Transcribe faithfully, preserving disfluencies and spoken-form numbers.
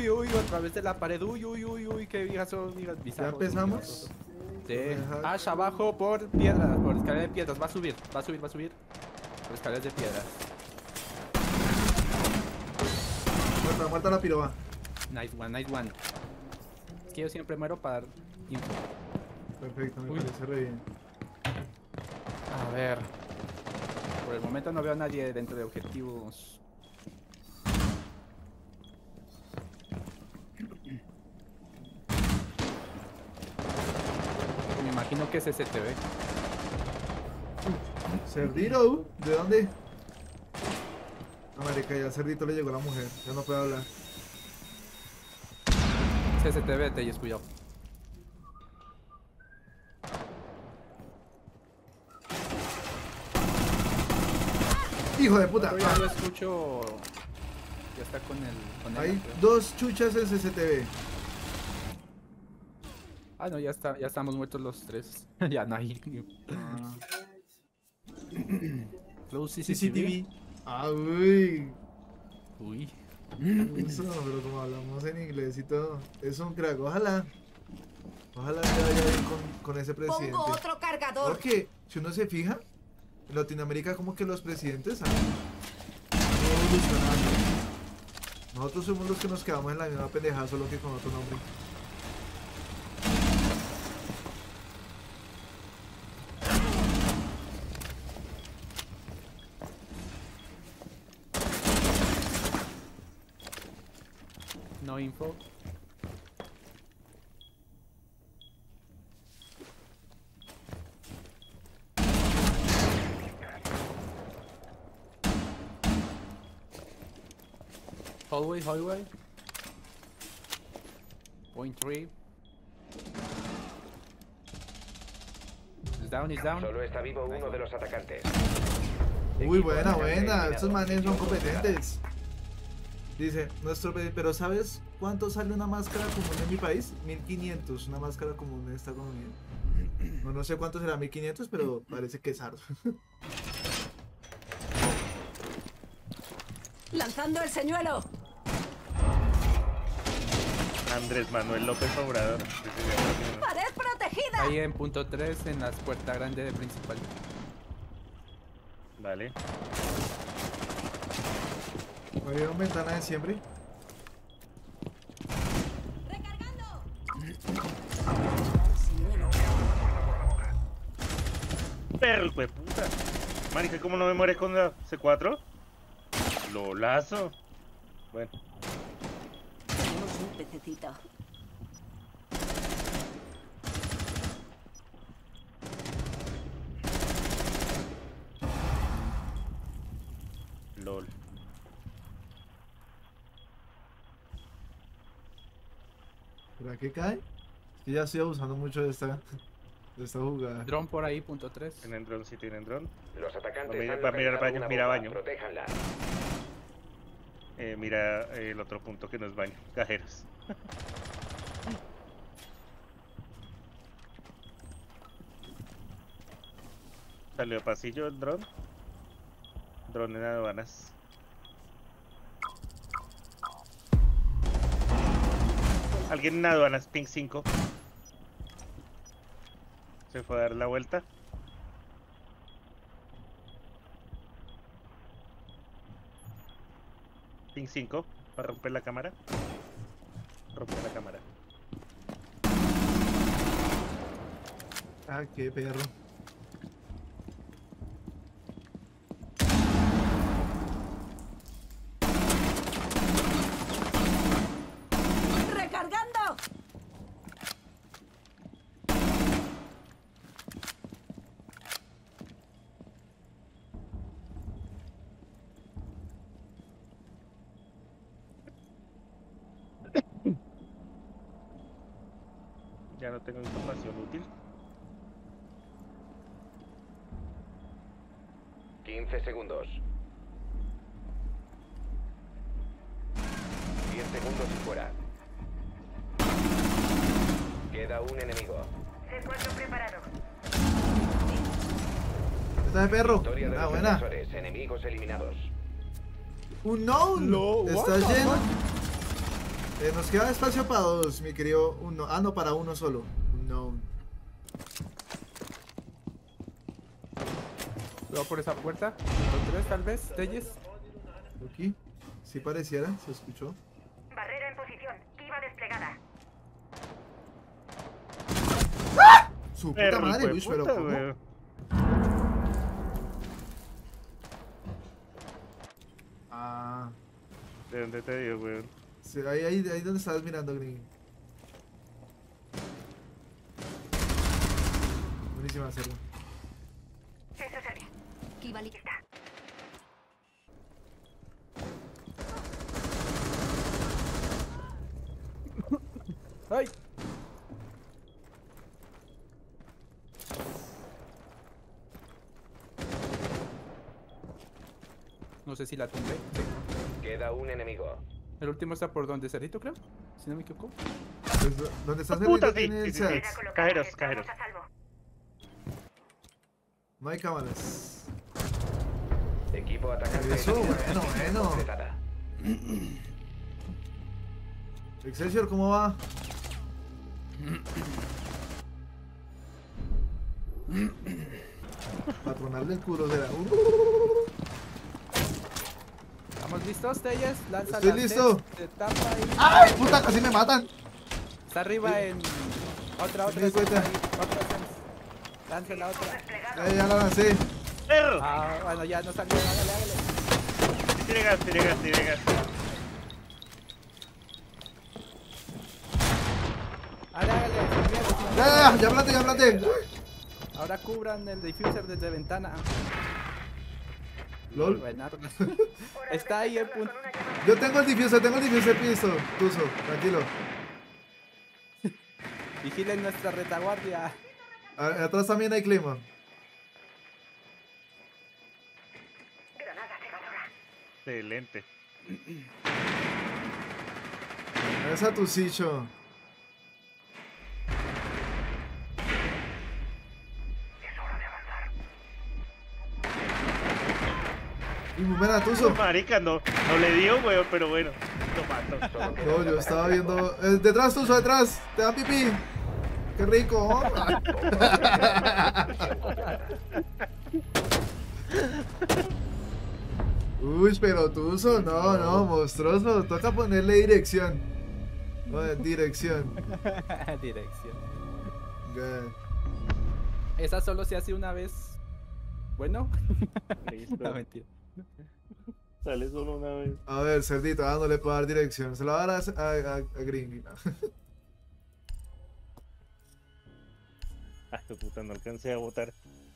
Uy, uy, otra vez de la pared. Uy, uy, uy, uy, qué viejas son, viejas ¿Ya empezamos? Sí. Ash abajo por piedras, por escaleras de piedras. Va a subir, va a subir, va a subir. Por escaleras de piedras. Muerta, muerta la piroba. Nice one, nice one. Es que yo siempre muero para dar info. Perfecto, me Uy. parece re bien. A ver. Por el momento no veo a nadie dentro de objetivos. Me imagino que es S T V. Cerdito, ¿de dónde? No, marica, ya al cerdito le llegó la mujer. Ya no puede hablar. Es S T V, te hayas cuidado. ¡Hijo de puta! Yo ya lo escucho. Ya está con el. Con Hay él, creo. dos chuchas en C C T V. Ah, no, ya está, ya estamos muertos los tres. Ya no hay. Ah. Close C C T C C T V. V. Ah, uy. Uy. Eso, pero como hablamos en inglés y todo. Es un crack, ojalá. Ojalá le vaya bien con, con ese presidente. Pongo otro cargador. Porque si uno se fija, en Latinoamérica como que los presidentes han evolucionado. Nosotros somos los que nos quedamos en la misma pendejada, solo que con otro nombre. No info. Hallway, hallway. Point three. He's down, he's down. Solo está vivo uno de los atacantes. Uy, Equipo buena, atacante buena. eliminado. Estos manes son Misión competentes. Dice, nuestro pe- pero ¿sabes cuánto sale una máscara común en mi país? mil quinientos, una máscara común en esta economía. No, no sé cuánto será mil quinientos, pero parece que es harto. Lanzando el señuelo. Andrés Manuel López Obrador. Pared protegida. Ahí en punto tres en las puertas grandes de principal. Vale. ¿Abrieron ventana de siempre? Recargando. Perro, hijo de puta. Marica, ¿cómo no me mueres con la C cuatro? Lo lazo. Bueno, Tenemos un pececito. lol. ¿Para qué cae? Yo ya estoy abusando mucho de esta, de esta jugada. Drone por ahí, punto tres. ¿Tienen dron? Sí, tienen dron. Los atacantes Va a mirar- han va a mirar localizado baño, una mira bomba. baño. Protéjanla. Eh, mira eh, el otro punto que no es baño. Cajeros. Salió a pasillo el dron. Dron en aduanas. Alguien en aduanas, ping cinco. Se fue a dar la vuelta. Ping cinco, para romper la cámara. Romper la cámara. Ah, qué perro. Recargando. Ya no tengo información útil. quince segundos. diez segundos y fuera. Queda un enemigo. C cuatro preparado. ¿Está de perro? Historia de Ah, los buena. defensores, enemigos eliminados. Un no. No, Está what the lleno. fuck? Eh, nos queda espacio para dos, mi querido. Uno. Ah, no, para uno solo. No. Luego por esa puerta. Con tres tal vez. Telles. Aquí. Sí pareciera, se escuchó. Barrera en posición. Kiva desplegada. Su puta Perro, madre, hijo de Luis, pero puta, ¿cómo? weón. Ah. ¿De dónde te digo, weón? Sí, ahí, ahí, ahí donde estabas mirando, Green. Buenísima hacerlo. Eso se ve. Kiva lista. ¡Ay! No sé si la tumbé. Queda un enemigo. El último está por donde Cerrito, creo. Si no me equivoco. Pues, ¿dónde está Puta, Cerrito? sí, Tiene sí, el sí, Sats. sí. Barrera colocada. Cajeros, Estamos cajeros. a salvo. No hay cámaras. Equipo atacante. Eso, eliminado. bueno, bueno. Completada. Excelsior, ¿cómo va? Patronal del culo será. Uh, ¿Estamos listos, Telles? Lanza Estoy las listo. Tess, te tapa ahí. ¡Ay, puta! Casi me matan. Está arriba en... Otra, Sí me otra. di cuenta. ahí, Otra Sense. Lanza la otra. Ya, ya la lancé. ¡Perro! Ah, bueno, ya no salió. Hágale, hágale. Tiene gas, tiene gas, tiene gas. Hágale, hágale. sin miedo, sin miedo. Ya, ya, ya plante, ya plante. Ahora cubran el diffuser desde ventana. LOL. Buenardo. Está ahí el punto. Yo tengo el diffuser, tengo el diffuser piso. Tuzo, tranquilo. Vigilen nuestra retaguardia. A- Atrás también hay clima. Granada cegadora. Excelente. Esa tu sicho. Es hora de avanzar. Y muy buena, Tuzo. Marica, no, no le dio, weón, pero bueno. Lo mato. Solo queda No, una yo estaba franja. viendo. Eh, detrás, Tuzo, detrás. Te dan pipí. Qué rico. Uy, pero Tuzo, no, no, monstruoso. Toca ponerle dirección. No, dirección. Dirección. God. Esa solo se hace una vez. Bueno. No, Listo. mentira. Sale solo una vez. A ver, cerdito, ah, no le puedo dar dirección. Se lo va a dar a, a, a, a Gringy. Ah, qué puta, no alcancé a votar.